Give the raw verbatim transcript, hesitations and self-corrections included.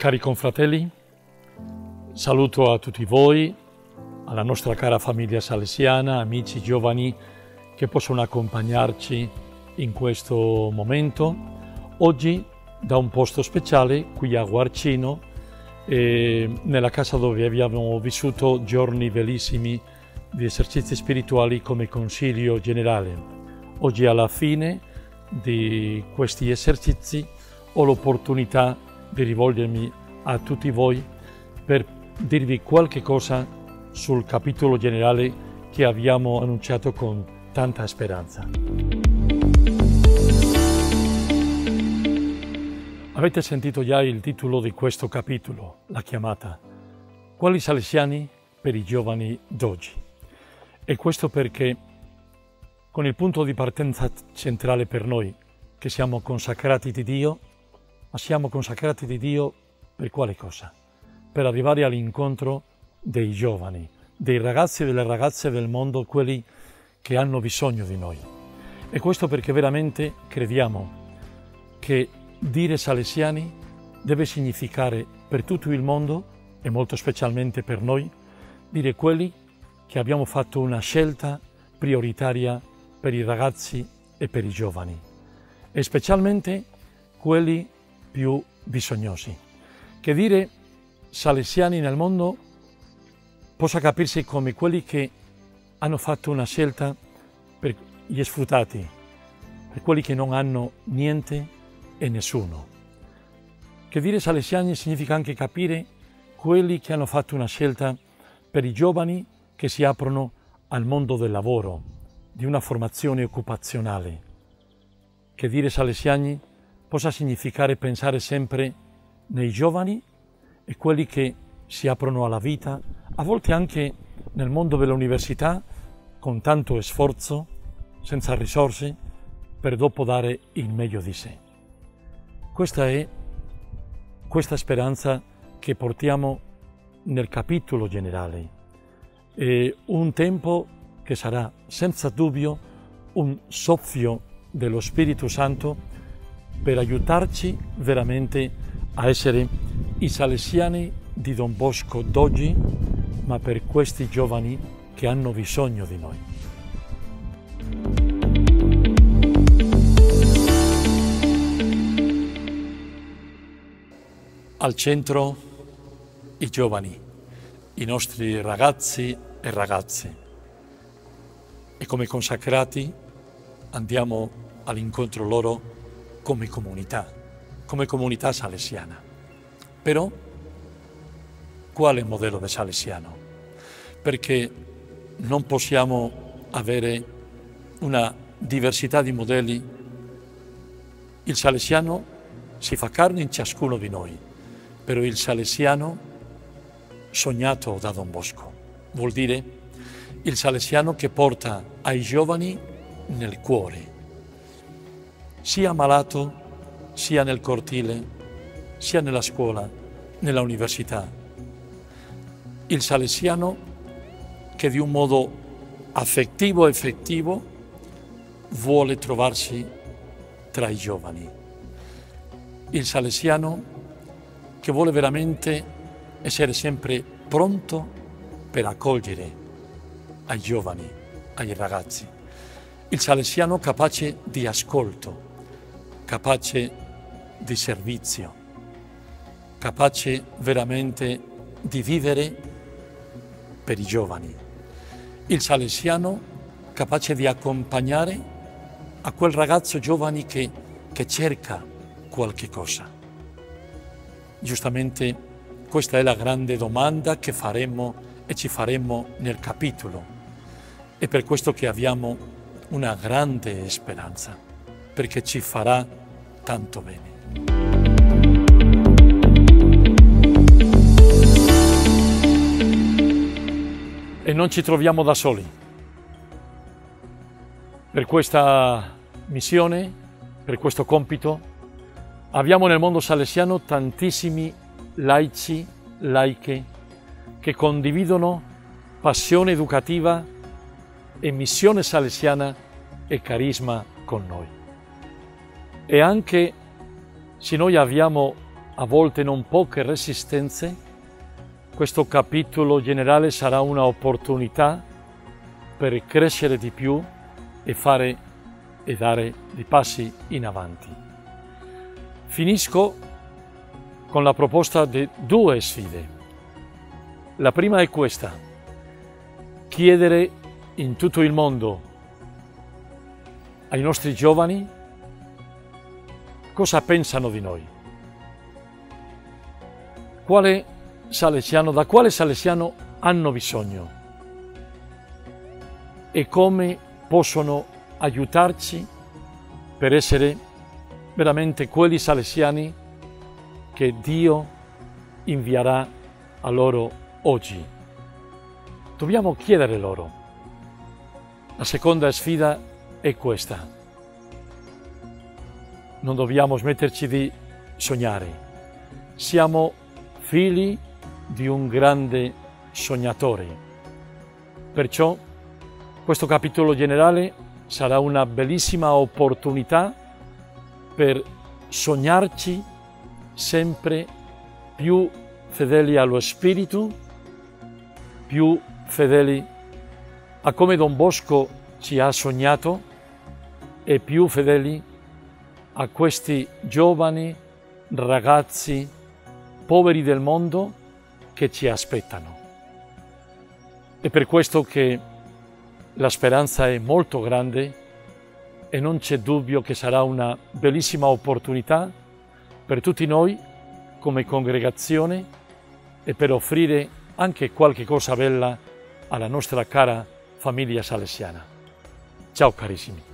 Cari confratelli, saluto a tutti voi, alla nostra cara famiglia salesiana, amici giovani che possono accompagnarci in questo momento. Oggi da un posto speciale qui a Guarcino, eh, nella casa dove abbiamo vissuto giorni bellissimi di esercizi spirituali come Consiglio Generale. Oggi alla fine di questi esercizi ho l'opportunità di rivolgermi a tutti voi per dirvi qualche cosa sul capitolo generale che abbiamo annunciato con tanta speranza. Avete sentito già il titolo di questo capitolo, la chiamata Quali salesiani per i giovani d'oggi? E questo perché con il punto di partenza centrale per noi, che siamo consacrati di Dio, ma siamo consacrati di Dio per quale cosa? Per arrivare all'incontro dei giovani, dei ragazzi e delle ragazze del mondo, quelli che hanno bisogno di noi. E questo perché veramente crediamo che dire salesiani deve significare per tutto il mondo, e molto specialmente per noi, dire quelli che abbiamo fatto una scelta prioritaria per i ragazzi e per i giovani, e specialmente quelli più bisognosi. Che dire salesiani nel mondo possa capirsi come quelli che hanno fatto una scelta per gli sfruttati, per quelli che non hanno niente e nessuno. Che dire salesiani significa anche capire quelli che hanno fatto una scelta per i giovani che si aprono al mondo del lavoro, di una formazione occupazionale. Che dire salesiani possa significare pensare sempre nei giovani e quelli che si aprono alla vita, a volte anche nel mondo dell'università, con tanto sforzo, senza risorse, per dopo dare il meglio di sé. Questa è questa speranza che portiamo nel capitolo generale. È un tempo che sarà senza dubbio un soffio dello Spirito Santo per aiutarci veramente a essere i salesiani di Don Bosco d'oggi, ma per questi giovani che hanno bisogno di noi. Al centro i giovani, i nostri ragazzi e ragazze. E come consacrati andiamo all'incontro loro come comunità, come comunità salesiana. Però quale modello di salesiano? Perché non possiamo avere una diversità di modelli. Il salesiano si fa carne in ciascuno di noi, però il salesiano sognato da Don Bosco vuol dire il salesiano che porta ai giovani nel cuore, sia malato, sia nel cortile, sia nella scuola, nella università. Il salesiano che di un modo affettivo e effettivo vuole trovarsi tra i giovani. Il salesiano che vuole veramente essere sempre pronto per accogliere ai giovani, ai ragazzi. Il salesiano capace di ascolto, capace di servizio, capace veramente di vivere per i giovani. Il salesiano capace di accompagnare a quel ragazzo giovane che, che cerca qualche cosa. Giustamente questa è la grande domanda che faremo e ci faremo nel capitolo. È per questo che abbiamo una grande speranza, perché ci farà tanto bene. E non ci troviamo da soli. Per questa missione, per questo compito, abbiamo nel mondo salesiano tantissimi laici, laiche, che condividono passione educativa e missione salesiana e carisma con noi. E anche se noi abbiamo a volte non poche resistenze, questo capitolo generale sarà un'opportunità per crescere di più e fare e dare dei passi in avanti. Finisco con la proposta di due sfide. La prima è questa: chiedere in tutto il mondo ai nostri giovani cosa pensano di noi. Quale salesiano, da quale salesiano hanno bisogno e come possono aiutarci per essere veramente quelli salesiani che Dio invierà a loro oggi. Dobbiamo chiedere loro. La seconda sfida è questa: non dobbiamo smetterci di sognare. Siamo figli di un grande sognatore. Perciò questo capitolo generale sarà una bellissima opportunità per sognarci sempre più fedeli allo Spirito, più fedeli a come Don Bosco ci ha sognato e più fedeli a questi giovani ragazzi poveri del mondo che ci aspettano. È per questo che la speranza è molto grande e non c'è dubbio che sarà una bellissima opportunità per tutti noi come congregazione e per offrire anche qualche cosa bella alla nostra cara famiglia salesiana. Ciao carissimi.